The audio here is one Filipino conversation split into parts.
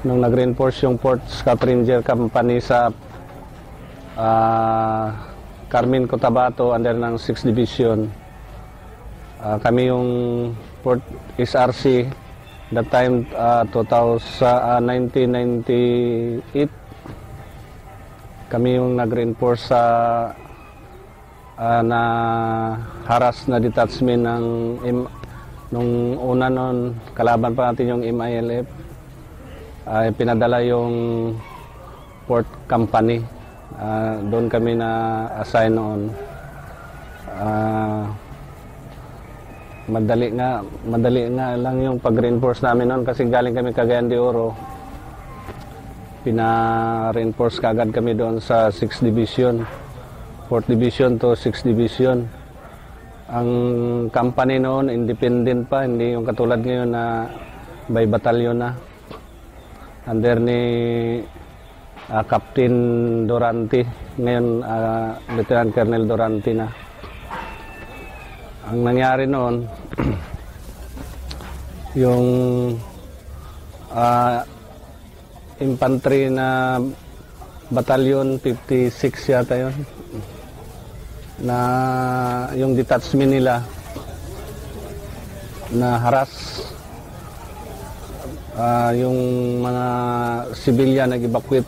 nung nag-reinforce yung Port Scout Ranger Company sa Carmen Cotabato under ng 6th Division. Kami yung Port SRC that time 1998. Kami yung nag-reinforce sa na haras na detachment ng nung una nun, kalaban pa natin yung MILF. Pinadala yung Port Company. Doon kami na assign noon. Madali nga lang yung pag-reinforce namin noon kasi galing kami Cagayan de Oro. Pina-reinforce kagad kami doon sa 6th Division, 4th Division to 6th Division. Ang company noon independent pa, hindi yung katulad ngayon na by batalyon na. Under ni Captain Durante, ngayon Lieutenant Colonel Durante na. Ang nangyari noon, yung infantry na batalyon 56 yata yun, na yung detachment nila na haras yung mga civilian nag-evacuate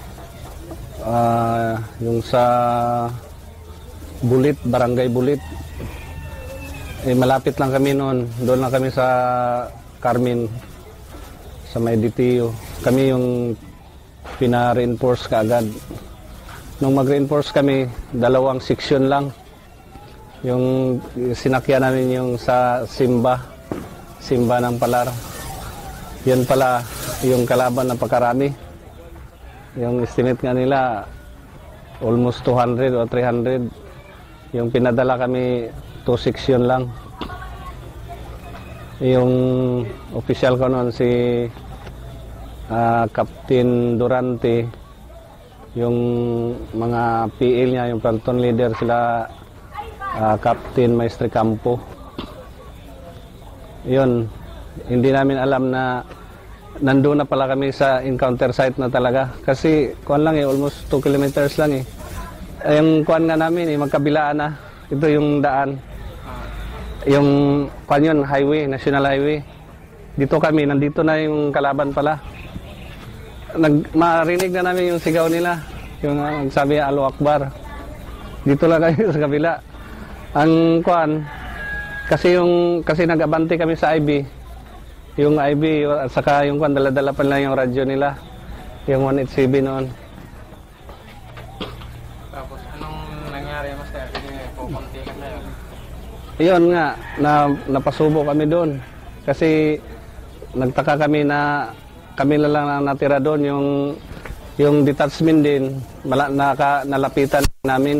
yung sa Bulit, Barangay Bulit. Malapit lang kami noon, doon lang kami sa Carmen, sa may DTO. Kami yung pina-reinforce kaagad. Nung mag-reinforce kami, 2 section lang. Yung sinakyan namin yung sa Simba ng Palar. Yan pala yung kalaban na pakarami. Yung estimate nga nila, almost 200 o 300. Yung pinadala kami, 2 section lang. Yung official ko noon si Captain Durante, yung mga PL niya, yung platoon leader sila, Captain Maestre Campo. Yun, hindi namin alam na nandun na pala kami sa encounter site na talaga. Kasi kuwan lang almost 2 kilometers lang yung kuwan nga namin magkabilaan na. Ito yung daan. Yung kuwan yun, highway, national highway. Dito kami, nandito na yung kalaban pala. Marinig na namin yung sigaw nila. Yung sabi, Allahu Akbar. Dito lang kami sa kabila. Ang kuwan, kasi nag-abante kami sa IB. Yung IB at saka yung kuwan, dala-dala pa lang yung radyo nila. Yung 187 noon. Tapos anong nangyari mas kaya? Pupuntikan na yun? Iyon nga, napasubo kami doon. Kasi nagtaka kami na kami na lang natira doon. Yung detachment din, nalapitan namin.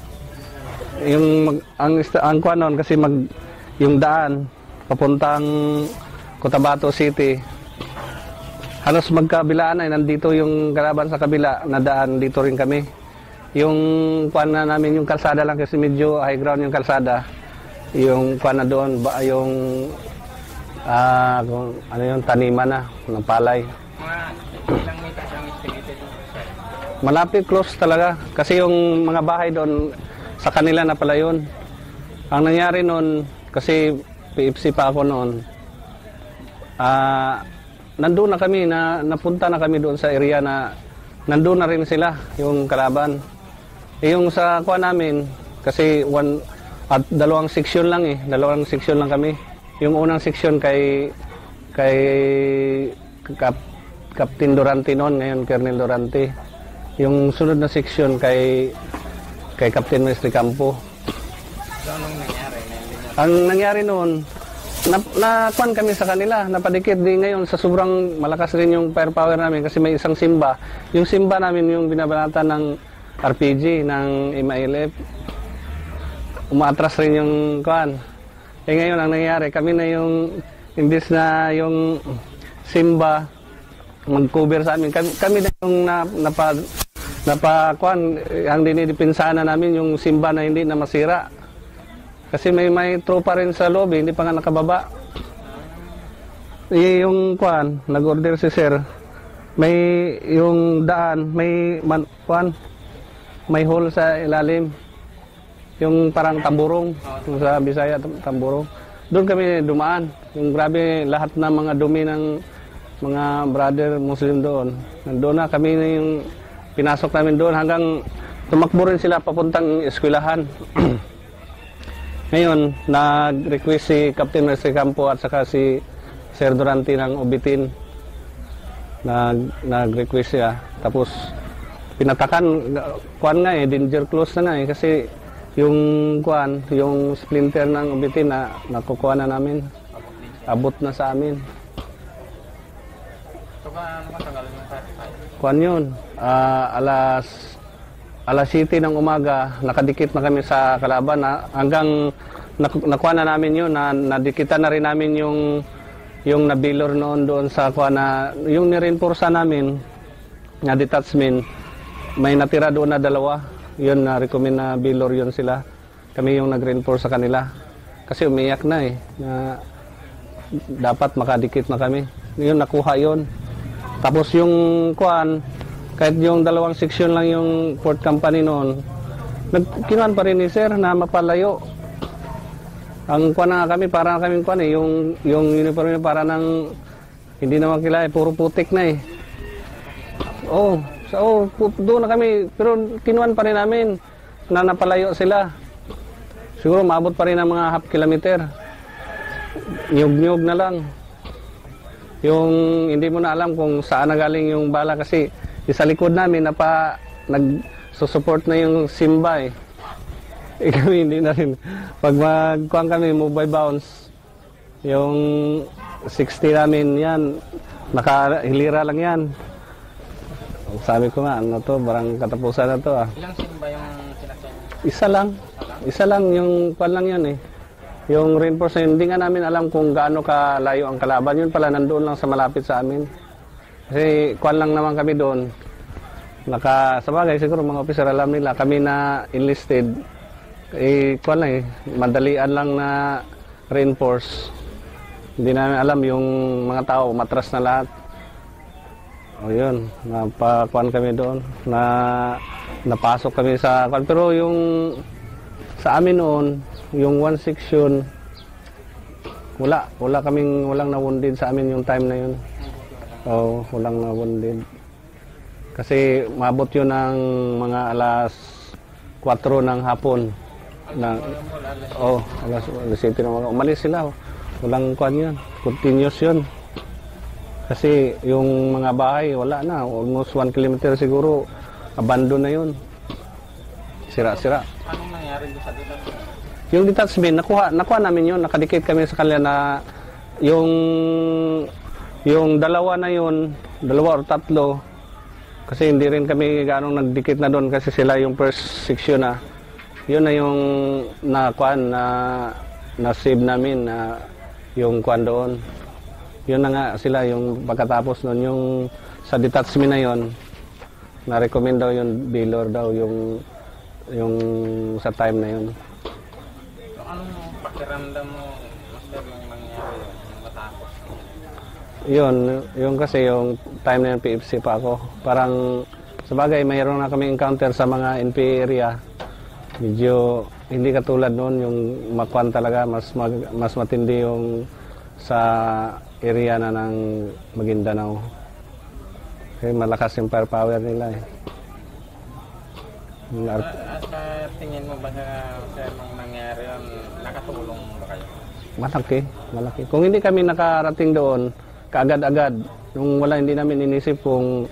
Ang kuwan noon kasi yung daan, papuntang Cotabato City, halos magkabilaan na, nandito yung kalaban sa kabila na daan, dito rin kami. Yung kuwan na namin, yung kalsada lang kasi medyo high ground yung kalsada. Yung kuwan na doon, yung ano yung taniman na, ng palay. Mga ilang meters ang estimated mo? Malapit, close talaga. Kasi yung mga bahay doon, sa kanila na pala yun. Ang nangyari noon, kasi PFC pa ako noon, nandun na kami, napunta na kami doon sa area na nandun na rin sila, yung kalaban. Yung sa kuha namin, kasi 2 section lang 2 section lang kami. Yung unang section kay Captain Durante noon, ngayon Colonel Durante. Yung sunod na section kay Captain Maestre Campo. So anong nangyari? Ang nangyari noon, nakuan kami sa kanila, napadikit din ngayon sa sobrang malakas rin yung firepower namin kasi may isang simba. Yung simba namin yung binabanatan ng RPG, ng MILF. Umaatras rin yung kuan. Ngayon ang nangyari, kami na yung, imbis na yung simba mag-cover sa amin, kami na yung napakuan, ang dinidepensahan na namin yung simba na hindi na masira. Kasi may tropa rin sa loob, hindi pa nga nakababa. Yung kuan, nag-order si sir May yung daan, may may hole sa ilalim. Yung parang tamburong, yung sa Bisaya tamburong. Doon kami dumaan. Yung grabe lahat ng mga dumi ng mga brother Muslim doon. Doon na kami na yung pinasok namin doon hanggang tumakbo rin sila papuntang eskwelahan. Ngayon, nag-request si Captain Mestre Campo at saka si Sir Durante ng Ubitin. Nag-request siya. Tapos, pinatakan, kuan nga danger close na nga kasi yung kuan, yung splinter ng Ubitin na nakukuha na namin. Abot na sa amin. So, ano matagal yung firefight? Kuan yun, alas 7 ng umaga, nakadikit na kami sa kalaban hanggang nakuha na namin yun, nadikitan na rin namin yung nabilor noon doon sa kuha na, yung nirinforsa namin na detachment, may natira doon na 2, yun na-recommend na bilor yun sila. Kami yung nag-reinforce sa kanila. Kasi umiyak na na dapat makadikit na kami. Yun, nakuha yun. Tapos yung kuan, kahit yung 2 section lang yung port company noon, kinuhan pa rin ni sir na mapalayo. Ang kuan na kami, para kaming kuan yung uniform niya para nang hindi na makilala, puro putik na doon na kami, pero kinuhan pa rin namin na napalayo sila. Siguro maabot pa rin ng mga half kilometer. Nyug-nyug na lang. Yung hindi mo na alam kung saan nagaling yung bala kasi sa likod namin nag-support na yung Simba kami hindi na rin. Pag magkuhan kami, move by bounce, yung 60 namin yan, nakahilira lang yan. Sabi ko nga, ano to, barang katapusan na to Ilang Simba yung sinakyan? Isa lang yung kuhan lang yan Yung reinforce na yun, hindi nga namin alam kung gaano kalayo ang kalaban. Yun pala, nandoon lang sa malapit sa amin. Kasi kuhan lang naman kami doon. Sabagay, siguro mga officer alam nila, kami na enlisted. Kuhan lang madalian lang na reinforce. Hindi namin alam yung mga tao, matras na lahat. Yun, napakuhan kami doon. Napasok kami sa kuhan. Pero yung sa amin noon, yung 1 section, walang na-wounded sa amin yung time na yun. Walang na-wounded. Kasi maabot yun ng mga alas 4 ng hapon. Alas 7 ng umaga. Umalis sila. Walang kuhan yun. Continuous yun. Kasi yung mga bahay, wala na. Almost 1 kilometer siguro. Abandon na yun. Sira-sira. Anong nangyari doon sa detachment? Yung detachment, nakuha namin yun. Nakadikit kami sa kanila na yung 2 na yun, 2 or 3, kasi hindi rin kami ganong nagdikit na doon kasi sila yung first section na. Yun na yung na-save namin na yung kuan doon. Yun na nga sila yung pagkatapos noon. Yung sa detachment na yun, na-recommend daw yung bilor daw yung sa time na yun. So, anong pakiramdam mo, Master, yung nangyari yung matapos? Yun kasi yung time na yun, PFC pa ako. Parang, sabagay, mayroon na kami encounter sa mga NPA area. Medyo hindi katulad noon, yung makuan talaga, mas matindi yung sa area na ng Maguindanao. Kasi malakas yung firepower nila Sa tingin mo ba sa nung nangyari yun, nakatulong ba kayo? Malaki. Kung hindi kami nakarating doon, kaagad-agad, hindi namin inisip kung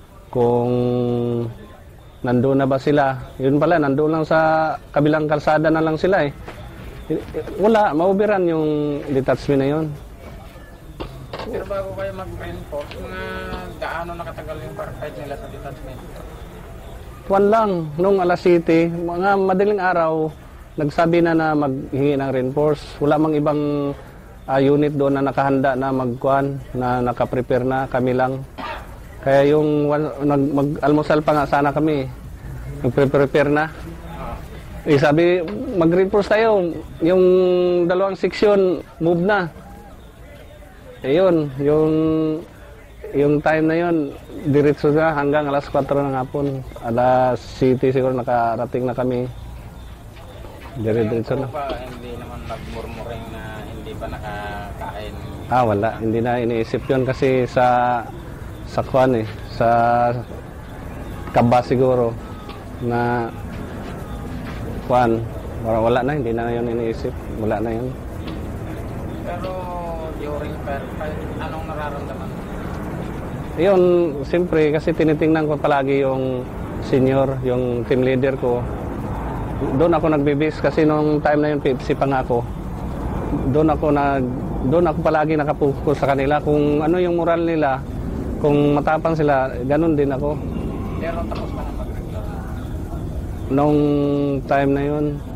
nandoon na ba sila. Yun pala, nandoon lang sa kabilang kalsada na lang sila Wala, maubiran yung detachment na yun. Pero bago kayo mag-reinforce, mga gaano nakatagal yung firefight nila sa detachment? Tuwan lang, nung alas 7, mga madaling araw, nagsabi na maghingi ng reinforce. Wala mang ibang unit doon na nakahanda na magkuhan, na nakaprepare na, kami lang. Kaya yung mag-almusal pa nga sana kami, nag-prepare na. Sabi, mag-reinforce tayo, yung 2 section, move na. Yun, yung time na yun, diretso na hanggang alas 4 ng hapon. Alas 7 siguro nakarating na kami. Diretso na. Yung pa, hindi naman nagmurmuring na hindi pa nakakain. Wala. Hindi na iniisip yun kasi sa kwan sa kaba siguro na kwan. Wala na, hindi na yun iniisip. Wala na yun. Pero during firefight, anong nararamdaman? Yun, siyempre, kasi tinitingnan ko palagi yung senior, yung team leader ko. Doon ako nagbibis kasi nung time na yun, PFC pa nga ako. Doon ako palagi nakapokus sa kanila. Kung ano yung moral nila, kung matapang sila, ganun din ako. Pero tapos ka na mag-regular na. Nung time na yun,